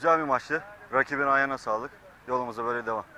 Güzel bir maçtı. Rakibin ayağına sağlık. Yolumuza böyle devam.